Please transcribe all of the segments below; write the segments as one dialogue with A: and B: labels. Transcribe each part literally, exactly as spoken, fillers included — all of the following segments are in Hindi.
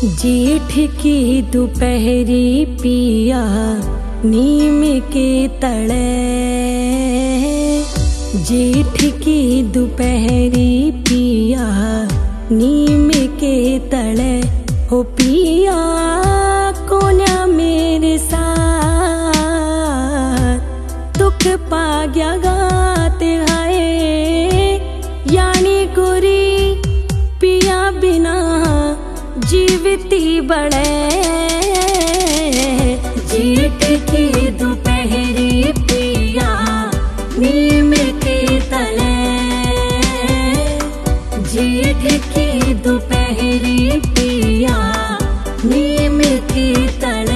A: जेठ की दोपहरी पिया नीम के तले, जेठ की दोपहरी पिया नीम के तले, हो पिया कोन्या मेरे साथ दुख पा गया गाते हाय, यानी गोरी पिया बिना जीवती बड़े। जेठ की दोपहरी पिया नीम के तले, जेठ की दोपहरी पिया नीम के तले।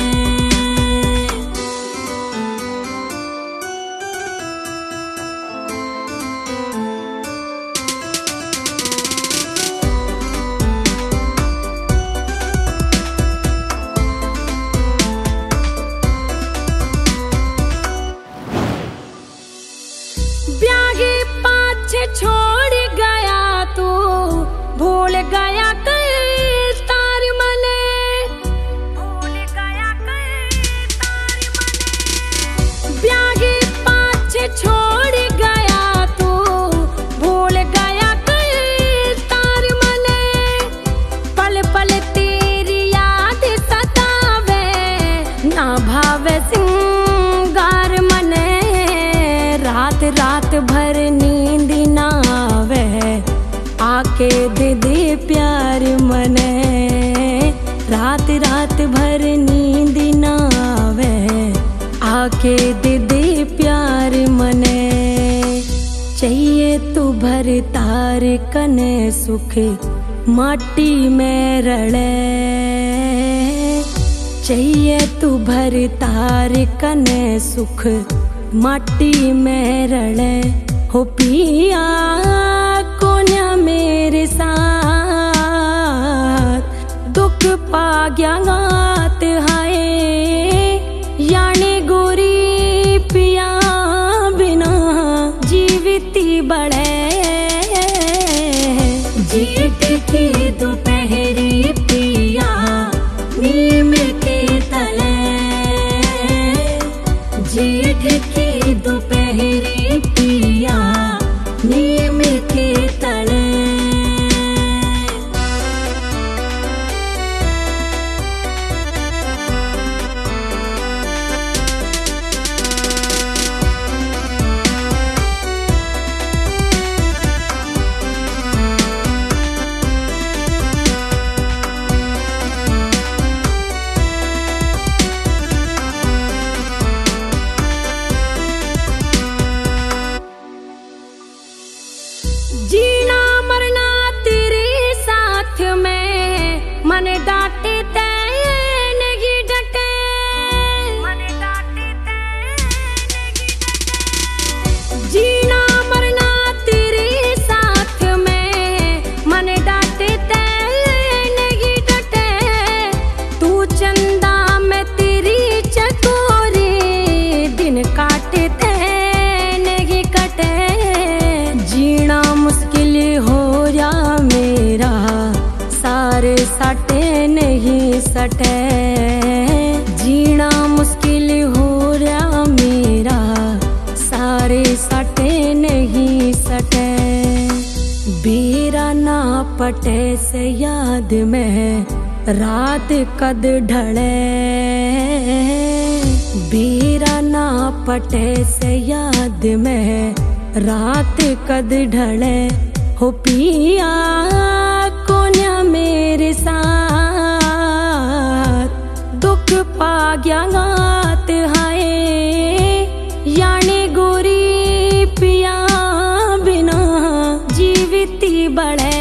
A: ब्यागे पाछे छोड़ गया तू, भूल गया कई तार मने, भूल गया कई तार मने। ब्यागे पाछे छोड़ गया तू, भूल गया कई तार मने, पल पल तेरी याद सतावे, ना भावे सिंगार मने, रात रात भर नींद ना आवे, आके दे दे प्यार मने, रात रात भर नींद ना आवे, आके दे दे प्यार मने। चाहिए तू भर तार कने सुख माटी में रले, चाहिए तू भर तार कने सुख माटी में रले, हो पिया कोन्या मेरे साथ दुख पा गया गात हाय, यानी गोरी पिया बिना जीवती बड़े। जेठ की दोपहरी पिया नीम के तले, जेठ की दोपहरी पिया नीम के तले। जीना मरना तेरे साथ में, मन डांटे ते नहीं डटे, मन डांटे ते नहीं डटे। जीना मरना तेरे साथ में, मन डांटे ते नहीं डटे, तू चंदा में तेरी चकोरी, दिन काटे ते नहीं कटे। जीना मुश्किल हो या मेरा, सारे सटे नहीं सटे, जीना मुश्किल हो या मेरा, सारे सटे नहीं सटे। बेरा ना पटे से याद में रात कद ढले, बेरा ना पटे से याद में रात कद ढले, हो पिया कोन्या मेरे साथ दुख पा गया गात हाय, यानी गोरी पिया बिना जीवती बड़े।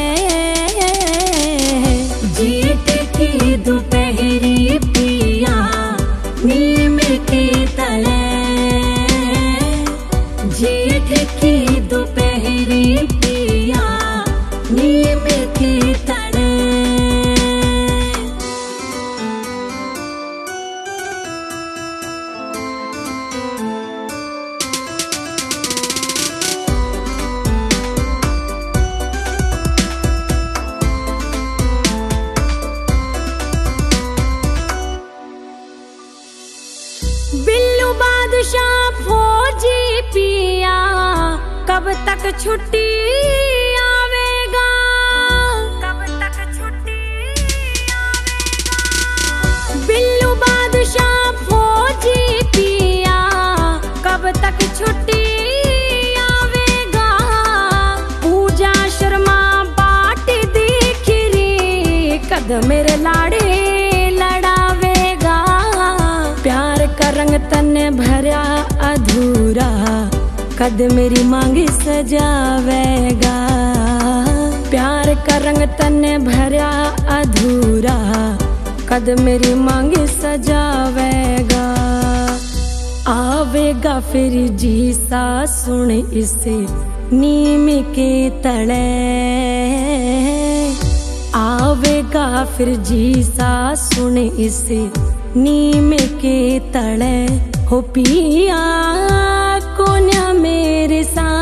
A: जेठ की दोपहरी पिया नीम के तले, जेठ की दोपहरी पिया नीम के तले। तक छुट्टी आवेगा, कब तक छुट्टी आवेगा। बिल्लू बादशाह फौजी पिया, कब तक छुट्टी आवेगा। पूजा शर्मा बाट दिख री, कद मेरे लाड़े लड़ावेगा। प्यार का रंग तने भरा अधूरा, कद मेरी मांग सजावेगा। प्यार का रंग तने भरा अधूरा, कद मेरी मांग सजावेगा। आवेगा फिर जी सा सुन इसे नीम के तले, आवेगा फिर जी सा सुन इसे नीम के तले। हो पिया कोन्या मेरे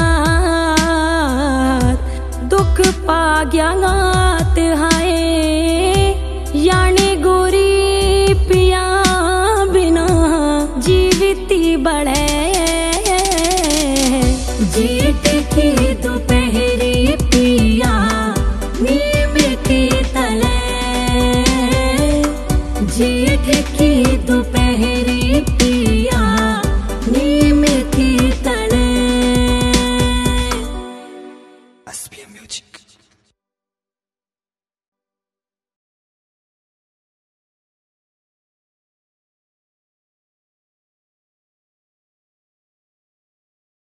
A: साथ, दुख पा गया गात हाय। यानी गोरी पिया बिना जीविती बड़े। जेठ की दोपहरी पिया नीम के तले, जेठ की दोपहरी पिया नीम के तले।
B: S P M music.